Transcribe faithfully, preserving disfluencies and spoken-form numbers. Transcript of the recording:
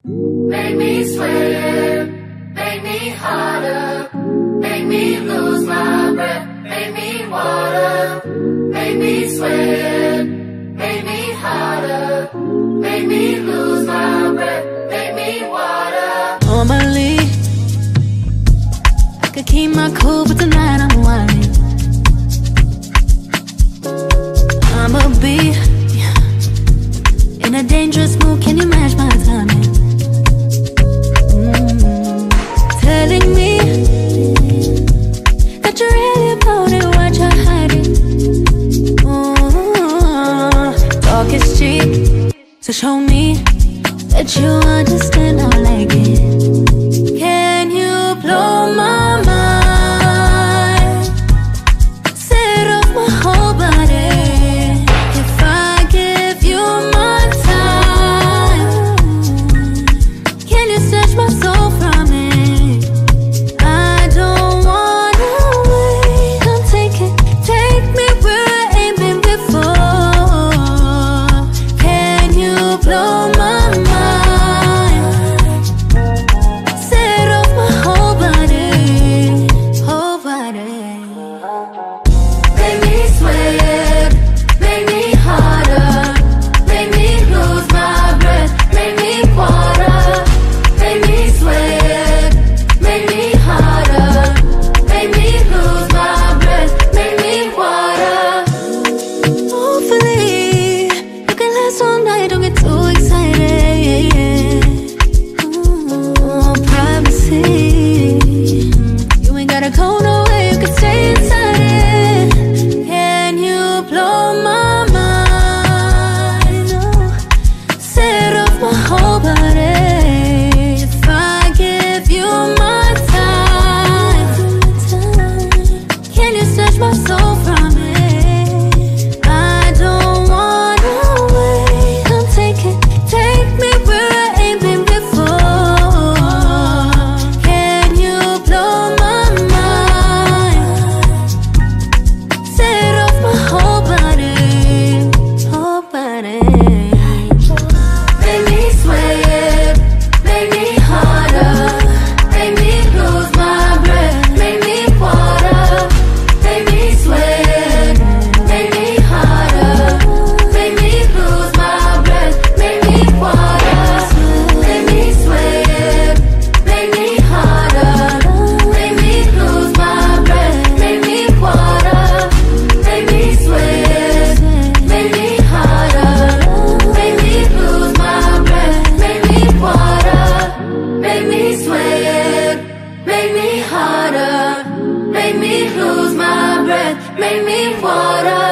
Make me sweat, make me harder, make me lose my breath, make me water. Make me sweat, make me harder, make me lose my breath, make me water. Normally, I could keep my cool, but tonight I'm whining. I'ma be in a dangerous mood, can you match my timing? Mm, telling me that you're really about it, what you're hiding. Mm, talk is cheap, so show me that you understand how I like it. Can you blow my mind? Set off my whole body. If I give you my time, can you snatch my soul from it? I don't wanna wait. Come take it, take me where I ain't been before. Can you blow my mind? Set off my whole body, whole body. Make me sweat, make me harder, make me lose my breath, make me water. Make me sweat, make me harder, make me lose my breath, make me water. Hopefully, you can last all night, don't get too excited. Ooh, privacy. You ain't gotta go nowhere, you can stay inside it. Can you blow my mind? Oh, set off my whole body. If I give you my time, can you snatch my soul from it? I don't wanna wait. Come take it, take me where I ain't been before. Can you blow my mind? Set off my whole body, whole body. Make me sweat, make me harder, make me lose my breath, make me water. Make me sweat, make me harder, make me lose my breath, make me water. Make me sweat, make me harder, make me lose my breath, make me water. Make me sweat, make me harder, make me lose my breath, make me water. Make me sweat, make me harder, make me lose my breath, make me water.